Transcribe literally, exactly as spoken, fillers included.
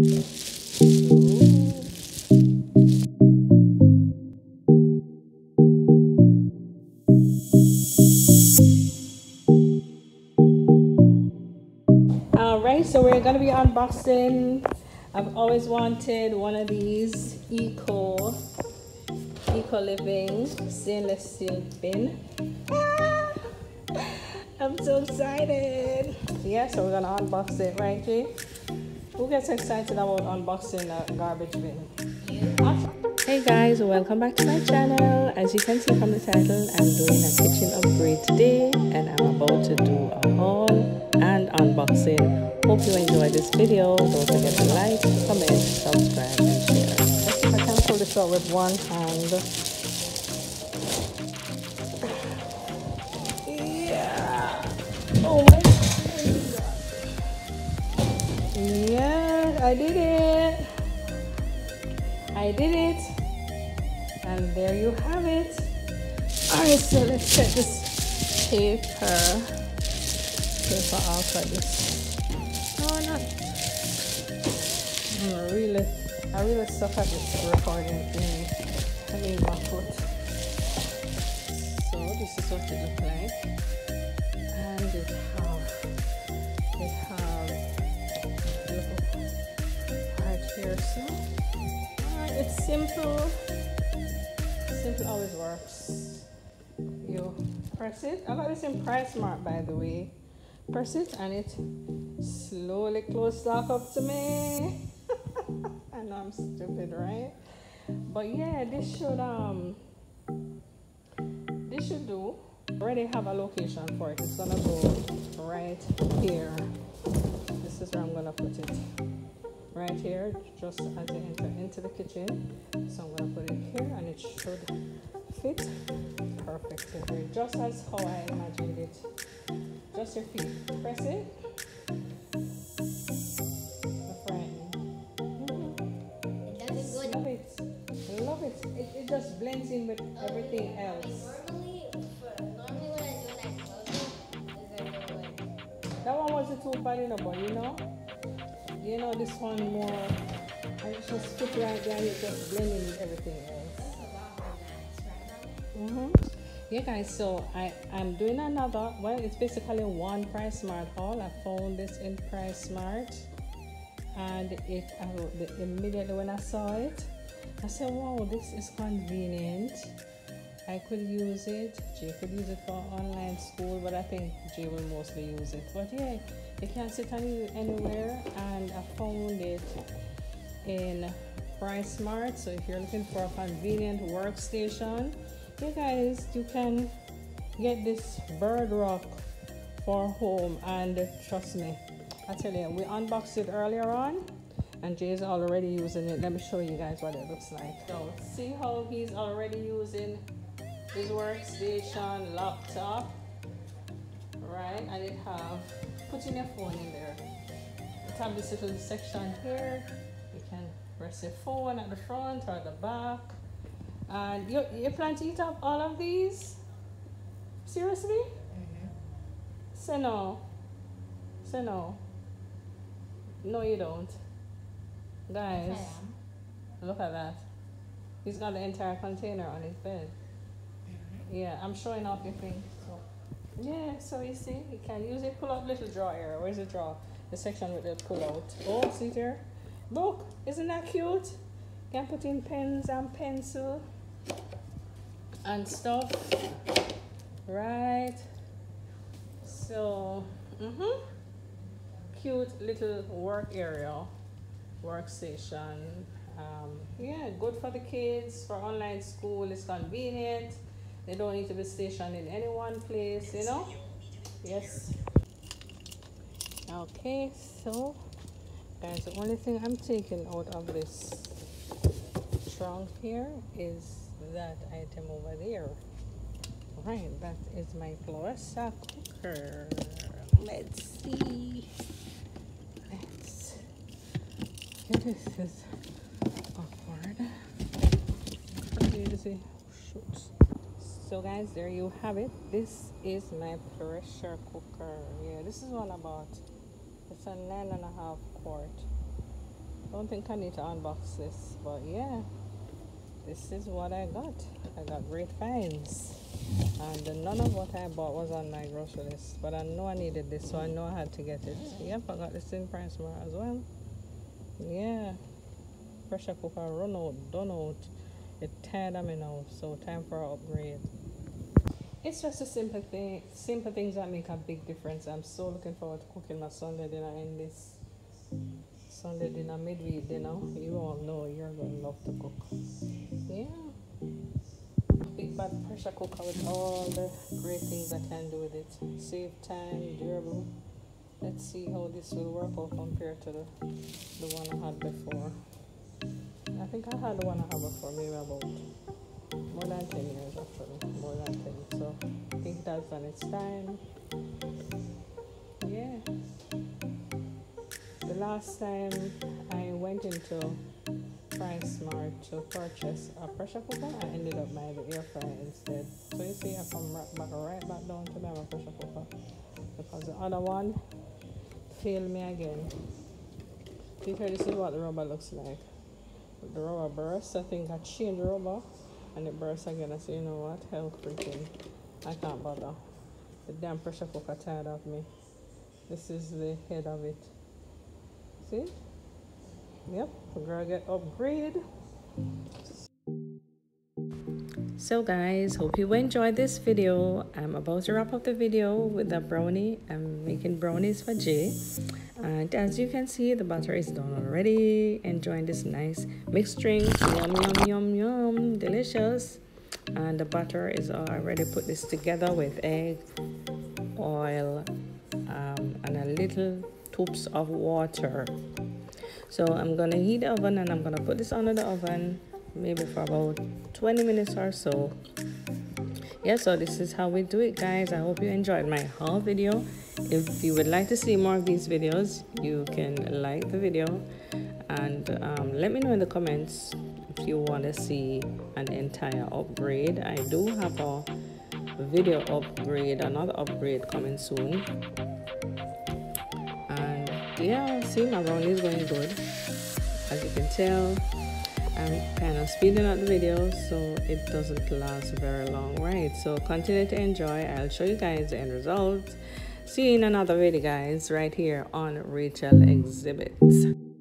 Alright, so we're gonna be unboxing. I've always wanted one of these eco eco living stainless steel bin. Ah, I'm so excited. Yeah, so we're gonna unbox it, right, Jay? Who gets excited about unboxing a garbage bin? Hey guys, welcome back to my channel. As you can see from the title, I'm doing a kitchen upgrade today and I'm about to do a haul and unboxing. Hope you enjoy this video. Don't forget to like, comment, subscribe and share. Let's see if I can pull this out with one hand. Yeah. Oh my God. Yeah, I did it. I did it. And there you have it. Alright, so let's check this paper. Paper off like this. Oh no. I'm really I really suck at this recording thing. I need my foot. So this is what it looks like. And it have it have a little part here, so alright, it's simple. Simple always works. You press it. I got this in PriceSmart, by the way. Press it and it slowly closes back up to me. I know I'm stupid, right? But yeah, this should um this should do. I already have a location for it. It's gonna go right here. This is where I'm gonna put it. Right here, just as you enter into the kitchen. So I'm gonna put it here and it should fit perfectly, just as how I imagined it. Just your feet. Press it. The front. Mm-hmm. It does good. Love it. Love it. It, it just blends in with okay. everything else. Normally, for, normally when I do that closing, is everywhere. That one wasn't too bad enough, but you know, you know this one more. I just fit right there and it just blending with everything else. That's a lot more nice, right? Mm-hmm. Yeah guys, so I, I'm doing another, well it's basically one PriceSmart haul. I found this in PriceSmart and it I, the, immediately when I saw it, I said wow, this is convenient. I could use it, Jay could use it for online school, but I think Jay will mostly use it. But yeah, you can sit and use it anywhere, and I found it in PriceSmart. So if you're looking for a convenient workstation, you guys, you can get this bird rock for home, and trust me, I tell you, we unboxed it earlier on and Jay's already using it. Let me show you guys what it looks like. So see how he's already using his workstation laptop, right? And it have putting your phone in there. It have this little section here. You can press your phone at the front or at the back. And you, you plan to eat up all of these? Seriously? Mm-hmm. Say no. Say no. No, you don't. Guys, look at that. He's got the entire container on his bed. Mm-hmm. Yeah, I'm showing off your thing. So. Yeah, so you see, you can use it. Pull out little drawer area. Where's the drawer? The section with the pull out. Oh, see there? Look, isn't that cute? You can put in pens and pencil and stuff, right? So, mm-hmm. Cute little work area, workstation. Um, yeah, good for the kids, for online school. It's convenient. They don't need to be stationed in any one place, you know? Yes. Okay, so guys, the only thing I'm taking out of this trunk here is that item over there. Right, that is my pressure cooker. Let's see. Let's. This is awkward. See. Shoot. So guys, there you have it. This is my pressure cooker. Yeah, this is what I bought. It's a nine and a half quart. Don't think I need to unbox this, but yeah, this is what I got. I got great finds, and none of what I bought was on my grocery list, but I know I needed this, so I know I had to get it. Yep, I got this in PriceSmart as well. Yeah, pressure cooker run out, done out. It tired of me now, so time for an upgrade. It's just a simple thing, simple things that make a big difference. I'm so looking forward to cooking my Sunday dinner in this Sunday dinner, midweek dinner. You all know you're going to love to cook. Yeah. Big bad pressure cooker with all the great things I can do with it. Save time, durable. Let's see how this will work out compared to the, the one I had before. I think I had the one I had before, maybe about more than ten years actually. More than ten. So I think that's done its time. Yeah. The last time I went into PriceSmart to purchase a pressure cooker, I ended up buying the air fryer instead. So you see I come right back right back down to my pressure cooker because the other one failed me again. Because this is what the rubber looks like. The rubber burst. I think I changed the rubber and it burst again. I said, you know what, hell freaking, I can't bother. The damn pressure cooker tired of me. This is the head of it. See? Yep, we're gonna get upgrade. So guys, hope you enjoyed this video. I'm about to wrap up the video with the brownie. I'm making brownies for Jay. And as you can see, the butter is done already. Enjoying this nice mixed drink. Yum, yum, yum, yum. Delicious. And the butter is already put this together with egg, oil, um, and a little tubes of water. So I'm gonna heat the oven and I'm gonna put this under the oven maybe for about twenty minutes or so. Yeah, so this is how we do it, guys. I hope you enjoyed my haul video. If you would like to see more of these videos, you can like the video and um, let me know in the comments if you want to see an entire upgrade. I do have a video upgrade, another upgrade coming soon. And yeah, see, my brownie is going good. As you can tell, I'm kind of speeding up the video so it doesn't last very long, right? So continue to enjoy. I'll show you guys the end results. See you in another video, guys, right here on Rachel Exhibits.